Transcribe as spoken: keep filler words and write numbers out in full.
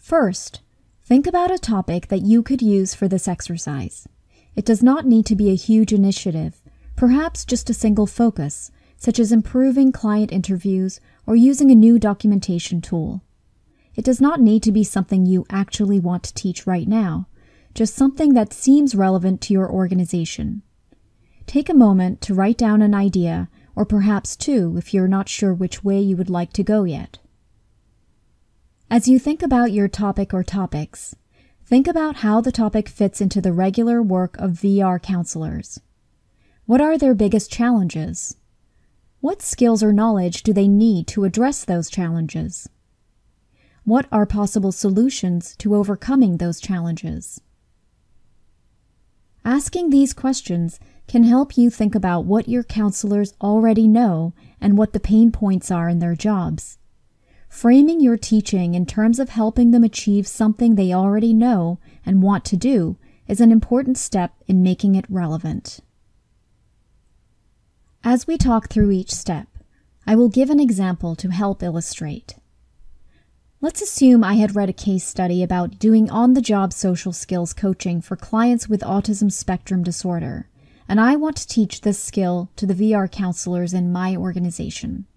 First, think about a topic that you could use for this exercise. It does not need to be a huge initiative, perhaps just a single focus, such as improving client interviews or using a new documentation tool. It does not need to be something you actually want to teach right now, just something that seems relevant to your organization. Take a moment to write down an idea, or perhaps two if you're not sure which way you would like to go yet. As you think about your topic or topics, think about how the topic fits into the regular work of V R counselors. What are their biggest challenges? What skills or knowledge do they need to address those challenges? What are possible solutions to overcoming those challenges? Asking these questions can help you think about what your counselors already know and what the pain points are in their jobs. Framing your teaching in terms of helping them achieve something they already know and want to do is an important step in making it relevant. As we talk through each step, I will give an example to help illustrate. Let's assume I had read a case study about doing on-the-job social skills coaching for clients with autism spectrum disorder, and I want to teach this skill to the V R counselors in my organization.